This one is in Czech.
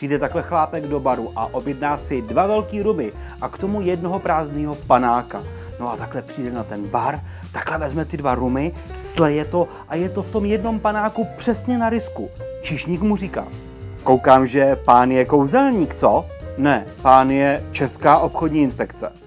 Přijde takhle chlápek do baru a objedná si 2 velký rumy a k tomu jednoho prázdného panáka. No a takhle přijde na ten bar, takhle vezme ty 2 rumy, sleje to a je to v tom jednom panáku přesně na risku. Číšník mu říká: koukám, že pán je kouzelník, co? Ne, pán je Česká obchodní inspekce.